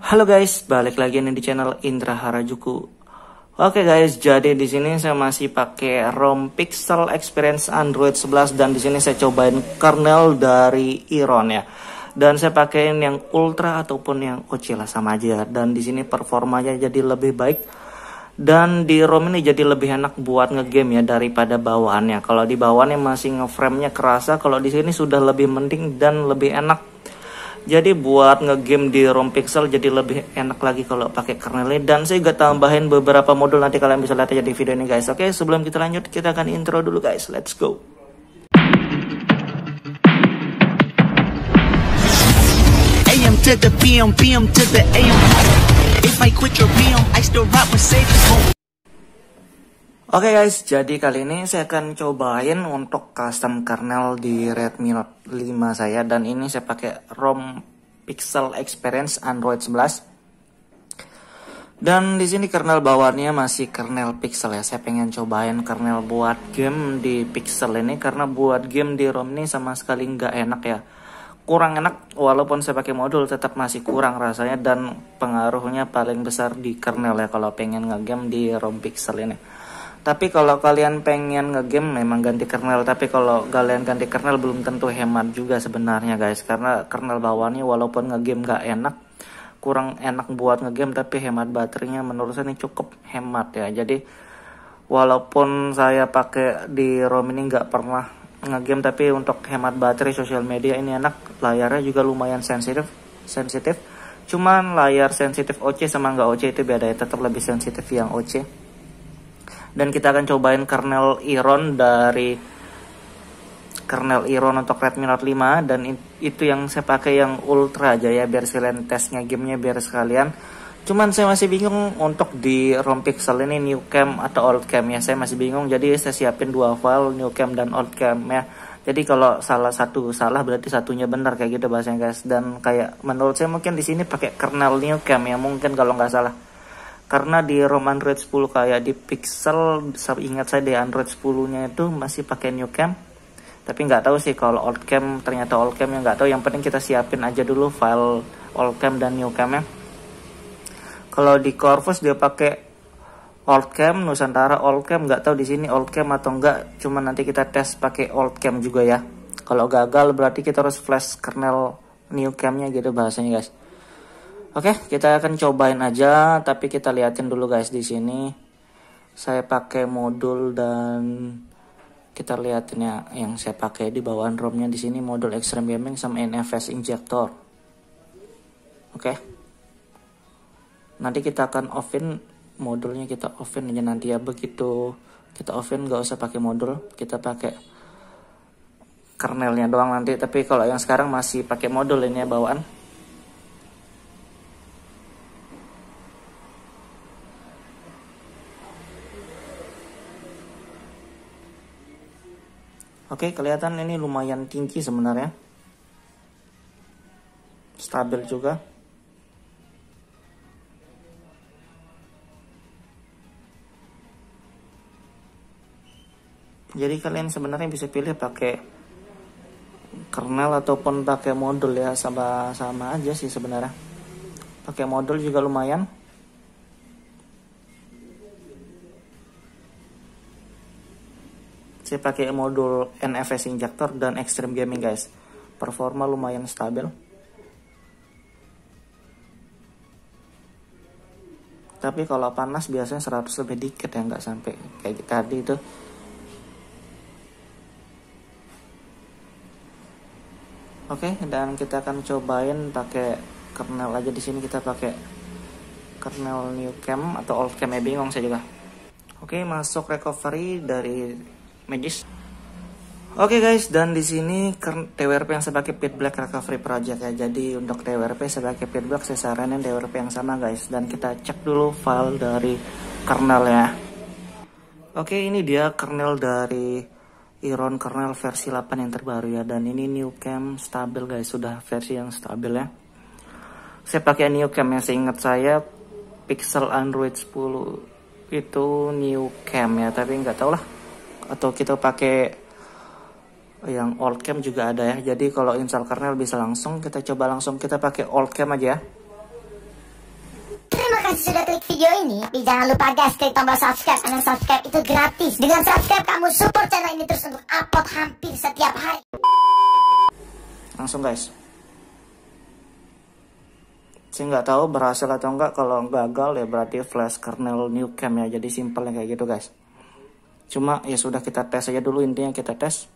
Halo guys, balik lagi nih di channel Indra Harajuku. Oke guys, jadi di sini saya masih pakai ROM Pixel Experience Android 11 dan di sini saya cobain kernel dari Iron ya. Dan saya pakein yang Ultra ataupun yang OC lah sama aja. Dan di sini performanya jadi lebih baik. Dan di ROM ini jadi lebih enak buat ngegame ya daripada bawaannya. Kalau di bawaannya masih ngeframe-nya kerasa, kalau di sini sudah lebih mending dan lebih enak. Jadi buat ngegame di ROM Pixel jadi lebih enak lagi kalau pakai kernelnya. Dan saya juga tambahin beberapa modul, nanti kalian bisa lihat aja di video ini guys. Oke, sebelum kita lanjut kita akan intro dulu guys. Let's go. AM to the PM, PM to the AM. If I quit your PM, I still rock with Sage home. Oke guys, jadi kali ini saya akan cobain untuk custom kernel di Redmi Note 5 saya. Dan ini saya pakai ROM Pixel Experience Android 11. Dan di sini kernel bawaannya masih kernel Pixel ya. Saya pengen cobain kernel buat game di Pixel ini, karena buat game di ROM ini sama sekali nggak enak ya. Kurang enak, walaupun saya pakai modul tetap masih kurang rasanya, dan pengaruhnya paling besar di kernel ya kalau pengen ngegame di ROM Pixel ini. Tapi kalau kalian pengen ngegame memang ganti kernel, tapi kalau kalian ganti kernel belum tentu hemat juga sebenarnya guys, karena kernel bawaannya walaupun ngegame gak enak, kurang enak buat ngegame, tapi hemat baterainya menurut saya ini cukup hemat ya. Jadi walaupun saya pakai di ROM ini nggak pernah ngegame, tapi untuk hemat baterai sosial media ini enak. Layarnya juga lumayan sensitif. Cuman layar sensitif OC sama nggak OC itu beda ya, tetap lebih sensitif yang OC. Dan kita akan cobain kernel Iron dari kernel Iron untuk Redmi Note 5. Dan itu yang saya pakai yang Ultra aja ya, biar sekalian tesnya gamenya biar sekalian. Cuman saya masih bingung untuk di ROM Pixel ini new cam atau old cam ya, saya masih bingung. Jadi saya siapin dua file, new cam dan old cam ya. Jadi kalau salah satu salah berarti satunya benar, kayak gitu bahasanya guys. Dan kayak menurut saya mungkin di sini pakai kernel new cam ya, mungkin kalau nggak salah. Karena di ROM Android 10 kayak di Pixel, ingat saya di Android 10-nya itu masih pakai new cam. Tapi nggak tahu sih kalau old cam, ternyata old cam yang nggak tahu. Yang penting kita siapin aja dulu file old cam dan new cam-nya. Kalau di Corvus dia pakai old cam, Nusantara old cam, nggak tahu di sini old cam atau enggak. Cuma nanti kita tes pakai old cam juga ya. Kalau gagal berarti kita harus flash kernel new cam-nya gitu bahasanya guys. Oke, kita akan cobain aja, tapi kita liatin dulu guys di sini. Saya pakai modul dan kita liatin ya yang saya pakai di bawaan ROM-nya di sini, modul Extreme Gaming sama NFS Injector. Oke. Nanti kita akan offin modulnya, kita offin aja nanti ya. Begitu kita offin nggak usah pakai modul, kita pakai kernelnya doang nanti. Tapi kalau yang sekarang masih pakai modul ini ya bawaan. Oke, kelihatan ini lumayan tinggi sebenarnya. Stabil juga. Jadi kalian sebenarnya bisa pilih pakai kernel ataupun pakai modul ya, sama aja sih sebenarnya. Pakai modul juga lumayan. Saya pakai modul NFS Injector dan Extreme Gaming guys. Performa lumayan stabil. Tapi kalau panas biasanya 100 lebih dikit ya, nggak sampai kayak tadi itu. Oke, dan kita akan cobain pakai kernel aja di sini. Kita pakai kernel new cam atau old cam ya, bingung saya juga. Oke, masuk recovery dari Magis. Oke guys, dan di sini TWRP yang saya pakai Pit Black Recovery Project ya. Jadi untuk TWRP saya pakai Pit Black, saya saranin TWRP yang sama guys. Dan kita cek dulu file dari kernel ya. Oke, ini dia kernel dari Iron, kernel versi 8 yang terbaru ya. Dan ini new cam stabil guys, sudah versi yang stabil ya. Saya pakai new cam yang seingat saya Pixel Android 10 itu new cam ya, tapi nggak tahu lah. Atau kita pakai yang old cam juga ada ya. Jadi kalau install kernel bisa langsung, kita coba langsung kita pakai old cam aja ya. kasih sudah klik video ini. Tapi jangan lupa guys, klik tombol subscribe. Karena subscribe itu gratis. Dengan subscribe kamu support channel ini terus untuk upload hampir setiap hari. Langsung guys. Saya nggak tahu berhasil atau enggak. Kalau gagal ya berarti flash kernel new cam ya. Jadi simpelnya kayak gitu guys. Cuma ya sudah, kita tes aja dulu, intinya kita tes.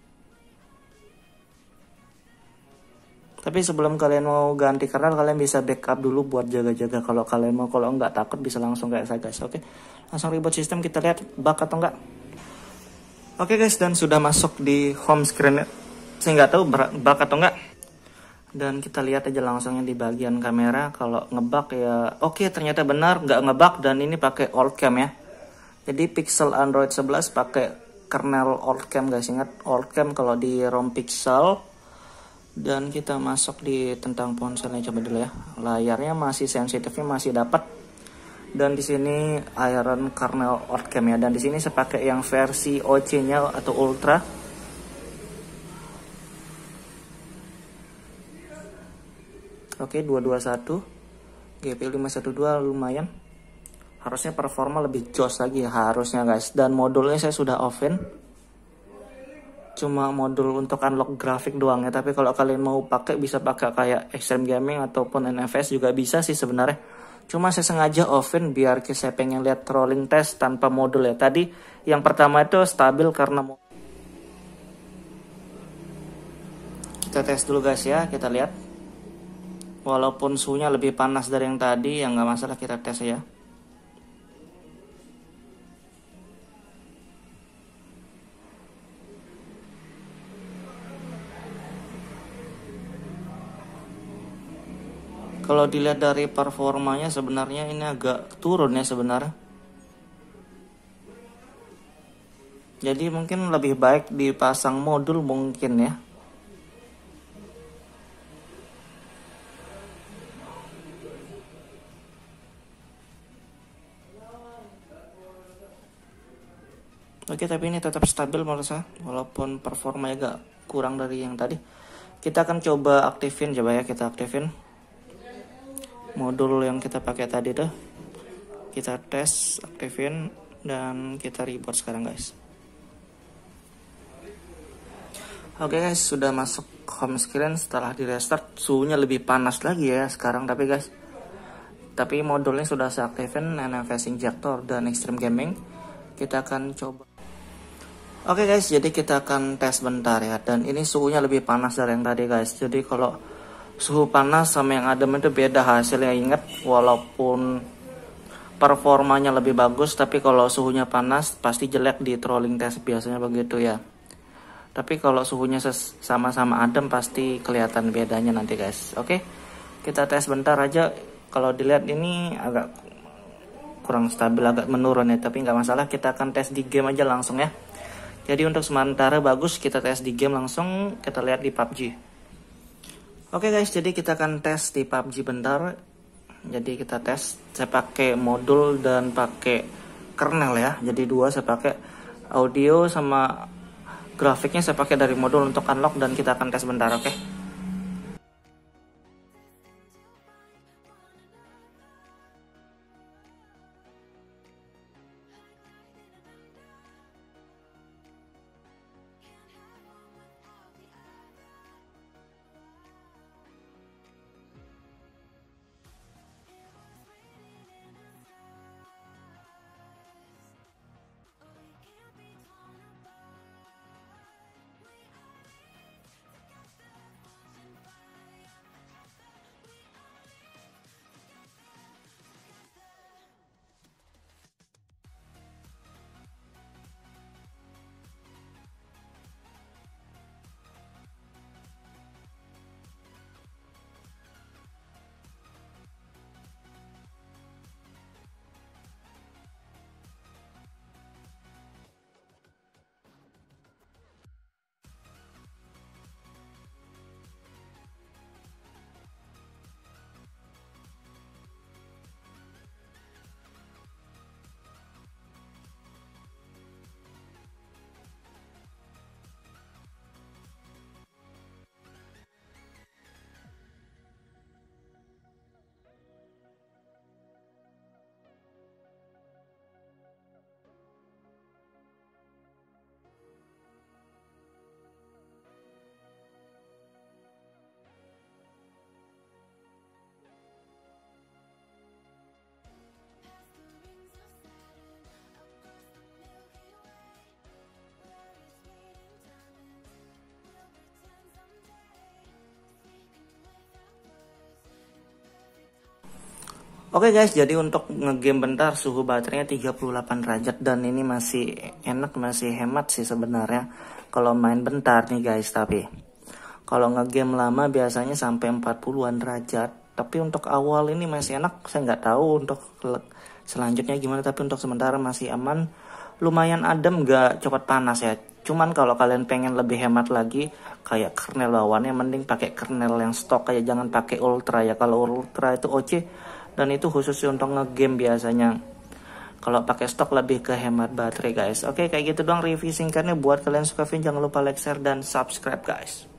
Tapi sebelum kalian mau ganti kernel, kalian bisa backup dulu buat jaga-jaga. Kalau kalian mau, kalau enggak takut bisa langsung kayak saya guys. Oke, langsung reboot sistem, kita lihat bug atau enggak. Oke guys, dan sudah masuk di home screen. Saya nggak tahu bug atau enggak. Dan kita lihat aja langsungnya di bagian kamera. Kalau ngebug ya oke, ternyata benar nggak ngebug, dan ini pakai old cam ya. Jadi Pixel Android 11 pakai kernel old cam guys. Ingat old cam kalau di ROM Pixel. Dan kita masuk di tentang ponselnya, coba dulu ya. Layarnya masih sensitifnya masih dapat. Dan di sini Iron kernel old cam ya. Dan di sini saya pakai yang versi OC-nya atau Ultra. Oke, 221 GPU 512 lumayan. Harusnya performa lebih jos lagi ya, harusnya guys. Dan modulnya saya sudah offin. Cuma modul untuk unlock grafik doang ya. Tapi kalau kalian mau pakai, bisa pakai kayak Extreme Gaming ataupun NFS juga bisa sih sebenarnya. Cuma saya sengaja offin biar saya pengen lihat trolling test tanpa modul ya. Tadi yang pertama itu stabil karena kita tes dulu guys ya, kita lihat. Walaupun suhunya lebih panas dari yang tadi, ya nggak masalah, kita tes ya. Kalau dilihat dari performanya sebenarnya ini agak turun ya sebenarnya. Jadi mungkin lebih baik dipasang modul mungkin ya. Oke, tapi ini tetap stabil menurut saya, walaupun performanya agak kurang dari yang tadi. Kita akan coba aktifin, coba ya kita aktifin modul yang kita pakai tadi tuh. Kita tes, aktifin, dan kita reboot sekarang guys. Oke guys, sudah masuk home screen. Setelah di restart suhunya lebih panas lagi ya sekarang, tapi modulnya sudah saya aktifin, NFS Injector dan Extreme Gaming. Kita akan coba. Oke guys, jadi kita akan tes bentar ya. Dan ini suhunya lebih panas dari yang tadi guys. Jadi kalau suhu panas sama yang adem itu beda hasilnya. Ingat, walaupun performanya lebih bagus, tapi kalau suhunya panas pasti jelek di trolling test, biasanya begitu ya. Tapi kalau suhunya sama-sama adem pasti kelihatan bedanya nanti guys. Oke, kita tes bentar aja. Kalau dilihat ini agak kurang stabil, agak menurun ya, tapi nggak masalah, kita akan tes di game aja langsung ya. Jadi untuk sementara bagus, kita tes di game langsung. Kita lihat di PUBG. Oke guys, jadi kita akan tes di PUBG bentar. Jadi kita tes, saya pakai modul dan pakai kernel ya. Jadi dua, saya pakai audio sama grafiknya saya pakai dari modul untuk unlock, dan kita akan tes bentar, oke? Oke guys, jadi untuk ngegame bentar suhu baterainya 38 derajat dan ini masih enak, masih hemat sih sebenarnya kalau main bentar nih guys. Tapi kalau ngegame lama biasanya sampai 40-an derajat. Tapi untuk awal ini masih enak, saya nggak tahu untuk selanjutnya gimana, tapi untuk sementara masih aman. Lumayan adem, nggak cepat panas ya. Cuman kalau kalian pengen lebih hemat lagi kayak kernel bawaannya, mending pakai kernel yang stok aja, jangan pakai ultra ya. Kalau ultra itu OC dan itu khusus untuk ngegame biasanya. Kalau pakai stok lebih ke hemat baterai guys. Oke, kayak gitu doang review singkatnya. Buat kalian suka video jangan lupa like, share, dan subscribe guys.